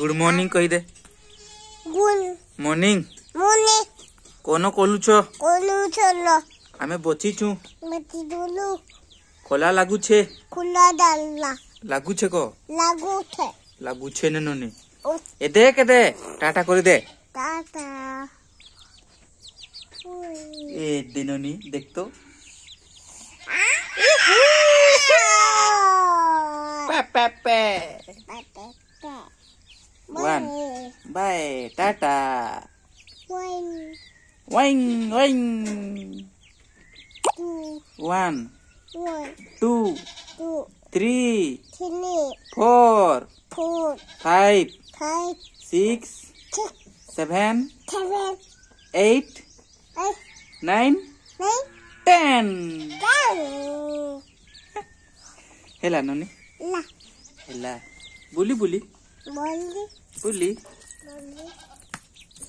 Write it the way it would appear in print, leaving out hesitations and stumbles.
Good morning कही दे। Good morning morning कोन कोलुछ कोलुछलो आमे बचिछु मती दोलु खोला लागू छे खुला डालला लागू छे को लागू छे ने नोनी ए दे टाटा कर दे टाटा ए दे नोनी देख तो पे पे वन बाय टाटा वाइंग वाइंग 1 2 3 4 5 6 7 8 9 10 हेला नोनी हेला बुली बुली बुली